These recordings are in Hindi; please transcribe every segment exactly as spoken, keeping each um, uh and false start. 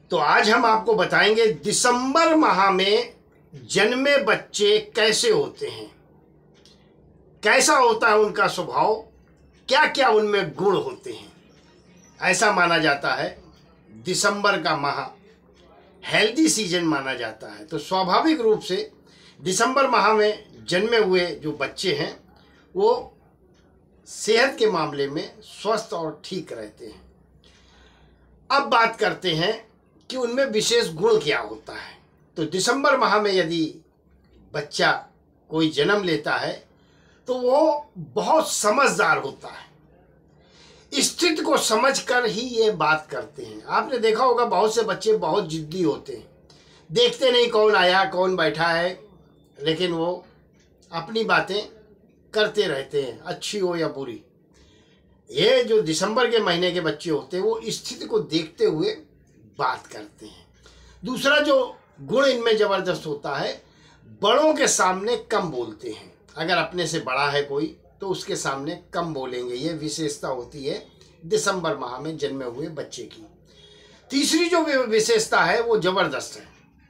तो आज हम आपको बताएंगे दिसंबर माह में जन्मे बच्चे कैसे होते हैं, कैसा होता है उनका स्वभाव, क्या क्या उनमें गुण होते हैं। ऐसा माना जाता है दिसंबर का माह हेल्दी सीजन माना जाता है। तो स्वाभाविक रूप से दिसंबर माह में जन्मे हुए जो बच्चे हैं वो सेहत के मामले में स्वस्थ और ठीक रहते हैं। अब बात करते हैं कि उनमें विशेष गुण क्या होता है। तो दिसंबर माह में यदि बच्चा कोई जन्म लेता है तो वो बहुत समझदार होता है, स्थिति को समझकर ही ये बात करते हैं। आपने देखा होगा बहुत से बच्चे बहुत जिद्दी होते हैं, देखते नहीं कौन आया कौन बैठा है, लेकिन वो अपनी बातें करते रहते हैं, अच्छी हो या बुरी। ये जो दिसंबर के महीने के बच्चे होते हैं वो स्थिति को देखते हुए बात करते हैं। दूसरा जो गुण इनमें ज़बरदस्त होता है, बड़ों के सामने कम बोलते हैं। अगर अपने से बड़ा है कोई तो उसके सामने कम बोलेंगे, ये विशेषता होती है दिसंबर माह में जन्मे हुए बच्चे की। तीसरी जो विशेषता है वो ज़बरदस्त है,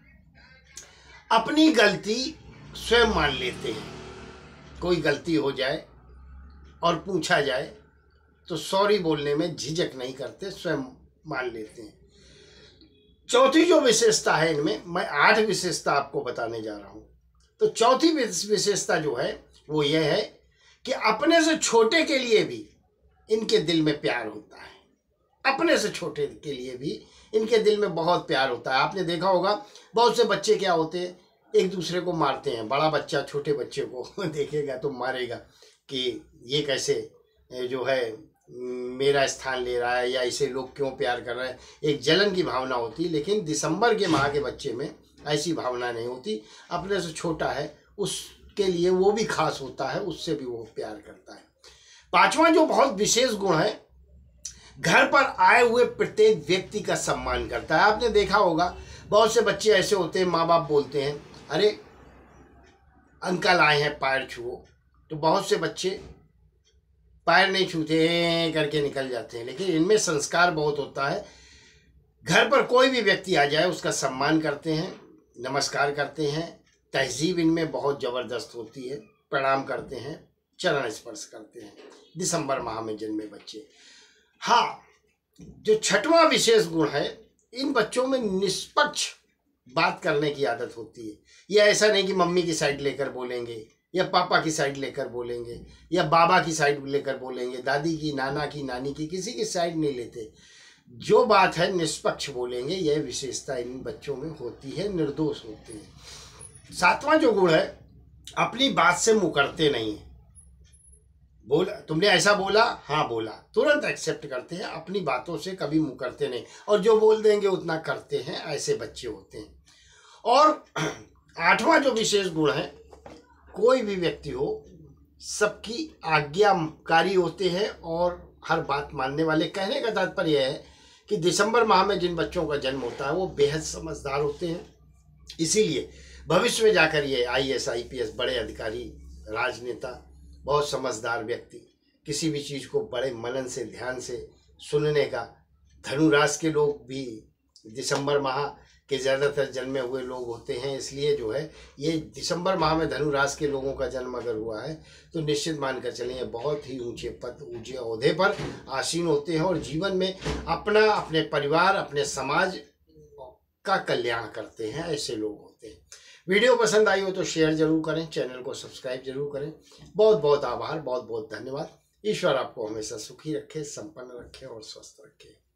अपनी गलती स्वयं मान लेते हैं। कोई गलती हो जाए और पूछा जाए तो सॉरी बोलने में झिझक नहीं करते, स्वयं मान लेते हैं। चौथी जो विशेषता है इनमें, मैं आठ विशेषता आपको बताने जा रहा हूँ। तो चौथी विशेषता जो है वो ये है कि अपने से छोटे के लिए भी इनके दिल में प्यार होता है। अपने से छोटे के लिए भी इनके दिल में बहुत प्यार होता है। आपने देखा होगा बहुत से बच्चे क्या होते हैं, एक दूसरे को मारते हैं। बड़ा बच्चा छोटे बच्चे को देखेगा तो मारेगा कि ये कैसे जो है मेरा स्थान ले रहा है, या इसे लोग क्यों प्यार कर रहे हैं। एक जलन की भावना होती है, लेकिन दिसंबर के माह के बच्चे में ऐसी भावना नहीं होती। अपने से छोटा है उसके लिए वो भी खास होता है, उससे भी वो प्यार करता है। पांचवा जो बहुत विशेष गुण है, घर पर आए हुए प्रत्येक व्यक्ति का सम्मान करता है। आपने देखा होगा बहुत से बच्चे ऐसे होते हैं, माँ बाप बोलते हैं अरे अंकल आए हैं पैर छुओ, तो बहुत से बच्चे पैर नहीं छूते करके निकल जाते हैं। लेकिन इनमें संस्कार बहुत होता है। घर पर कोई भी व्यक्ति आ जाए उसका सम्मान करते हैं, नमस्कार करते हैं। तहजीब इनमें बहुत ज़बरदस्त होती है, प्रणाम करते हैं, चरण स्पर्श करते हैं दिसंबर माह में जन्मे बच्चे। हाँ, जो छठवां विशेष गुण है, इन बच्चों में निष्पक्ष बात करने की आदत होती है। यह ऐसा नहीं कि मम्मी की साइड लेकर बोलेंगे या पापा की साइड लेकर बोलेंगे या बाबा की साइड लेकर बोलेंगे, दादी की, नाना की, नानी की, किसी की साइड नहीं लेते। जो बात है निष्पक्ष बोलेंगे, यह विशेषता इन बच्चों में होती है, निर्दोष होते हैं। सातवां जो गुण है, अपनी बात से मुकरते नहीं है। बोला तुमने ऐसा बोला, हाँ बोला, तुरंत एक्सेप्ट करते हैं, अपनी बातों से कभी मुकरते नहीं, और जो बोल देंगे उतना करते हैं। ऐसे बच्चे होते हैं। और आठवां जो विशेष गुण है, कोई भी व्यक्ति हो सबकी आज्ञाकारी होते हैं और हर बात मानने वाले। कहने का तात्पर्य यह है कि दिसंबर माह में जिन बच्चों का जन्म होता है वो बेहद समझदार होते हैं। इसीलिए भविष्य में जाकर ये I A S, I P S, बड़े अधिकारी, राजनेता, बहुत समझदार व्यक्ति, किसी भी चीज़ को बड़े मनन से, ध्यान से सुनने का। धनु राशि के लोग भी दिसंबर माह के ज़्यादातर जन्मे हुए लोग होते हैं। इसलिए जो है ये दिसंबर माह में धनु राशि के लोगों का जन्म अगर हुआ है तो निश्चित मानकर चलें बहुत ही ऊंचे पद, ऊंचे ओहदे पर आसीन होते हैं और जीवन में अपना, अपने परिवार, अपने समाज का कल्याण करते हैं। ऐसे लोग होते हैं। वीडियो पसंद आई हो तो शेयर जरूर करें, चैनल को सब्सक्राइब जरूर करें। बहुत बहुत आभार, बहुत बहुत धन्यवाद। ईश्वर आपको हमेशा सुखी रखे, संपन्न रखे और स्वस्थ रखे।